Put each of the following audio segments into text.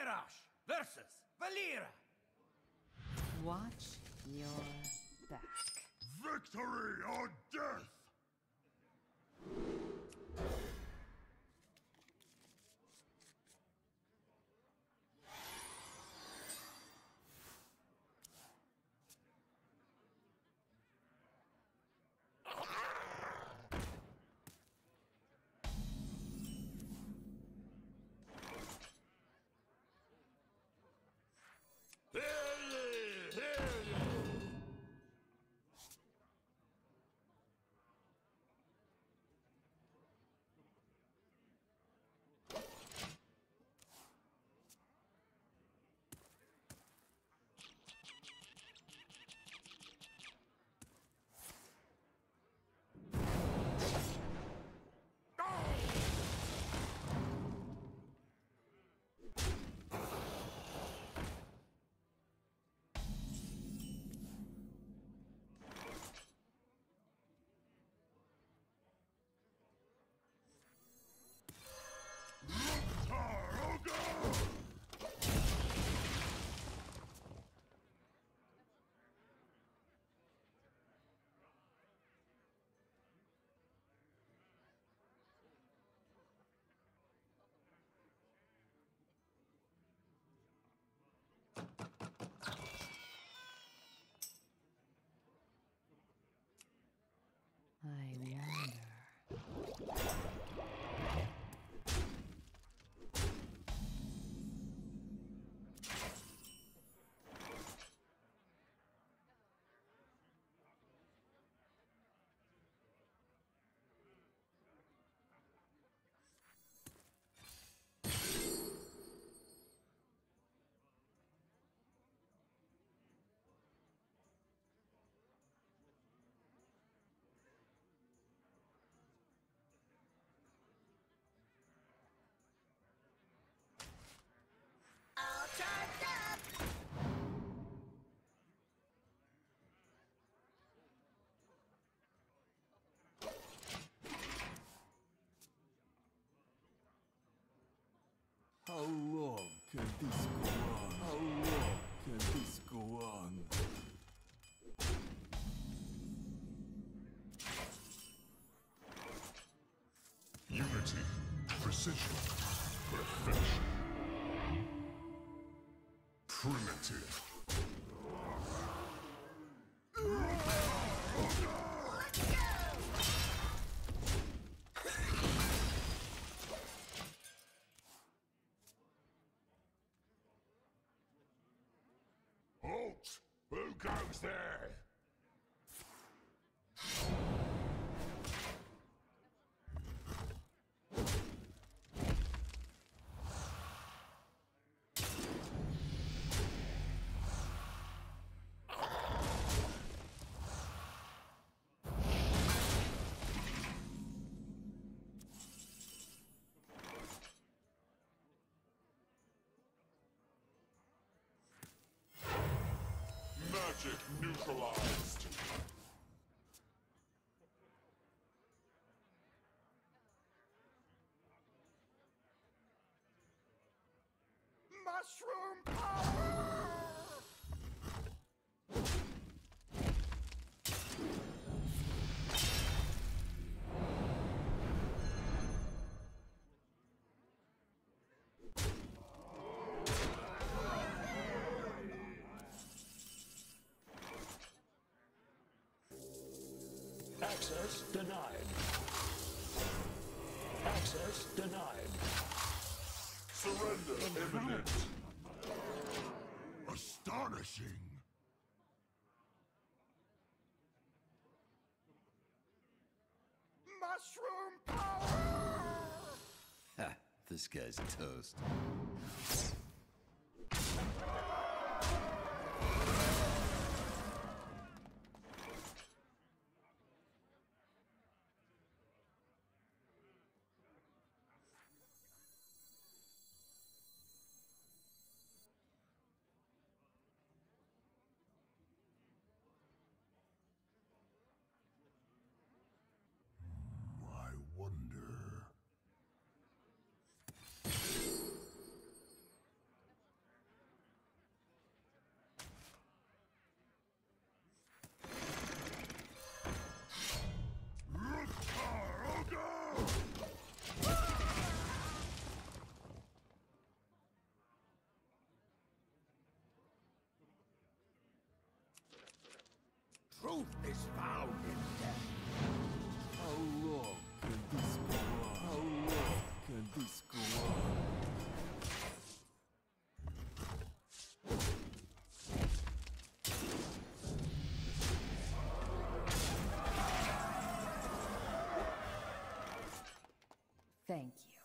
Garrosh versus Valera. Watch your back. Victory or death! I wonder. All charged up! How long can this go on? How long can this go on? Unity, precision, perfection. Primitive. Halt! Who goes there? Magic neutralized. Mushroom power! Access denied. Access denied. Surrender imminent. Astonishing. Mushroom power! Ha! This guy's toast. I wonder. Truth is found in death. How long can this go on? How long can this go on? Thank you.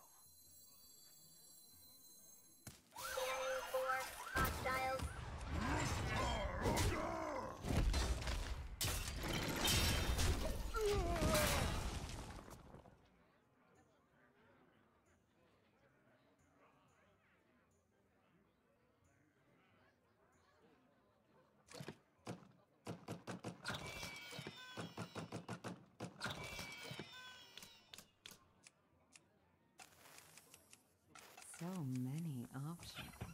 Scanning for hostiles. So many options.